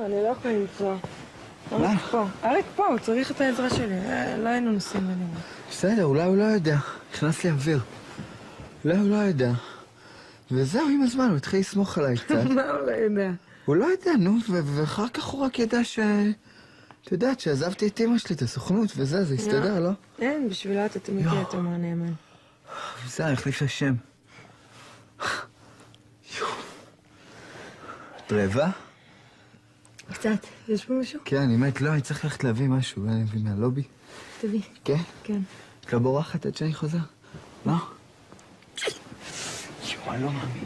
אני לא יכולה לנסוע. מה? אריק פה, הוא צריך את העזרה שלי. לא היינו נוסעים בנימה. בסדר, אולי הוא לא יודע. נכנס לי אוויר. אולי הוא לא יודע. וזהו, עם הזמן, הוא התחיל לסמוך עליי קצת. מה הוא לא יודע? הוא לא יודע, נו, ואחר כך הוא רק ידע את יודעת שעזבתי את אמא שלי, את הסוכנות, וזה הסתדר, לא? אין, בשבילה אתה תמיד תהיה תומר נאמן. וזה, החליף לשם. את רעבה? קצת. יש פה משהו? כן, אני מת, לא, אני צריך ללכת להביא משהו, אני מביא מהלובי. תביא. כן? כן. את לא בורחת עד שאני חוזר? לא? אני לא מאמין.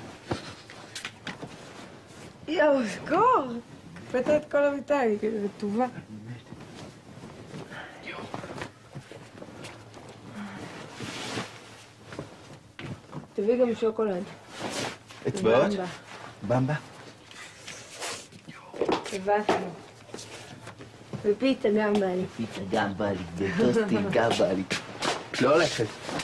יואו, סגור! פתע את כל המיטה, היא כאילו טובה. תביא גם שוקולד. אצבעות? במבה? הבאתי. ופיצה גם בא לי. פיצה גם בא לי, וטוסטים גם בא לי. לא הולכת.